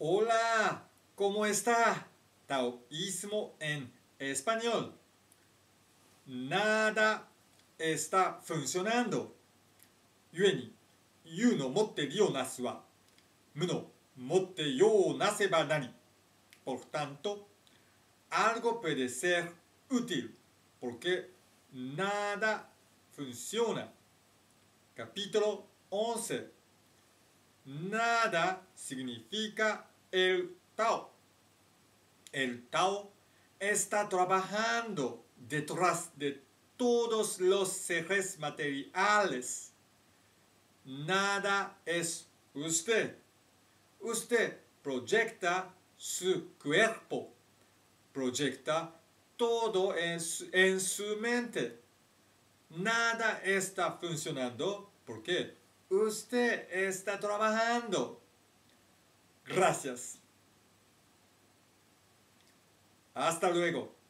Hola, ¿cómo está? Taoísmo en español. Nada está funcionando. 故に、有の持って利をなすは、無の持って用をなせばなり。Por tanto, algo puede ser útil, porque nada funciona. Capítulo 11. Nada significa el Tao. El Tao está trabajando detrás de todos los seres materiales. Nada es usted. Usted proyecta su cuerpo. Proyecta todo en su mente. Nada está funcionando porque usted está trabajando. Gracias. Hasta luego.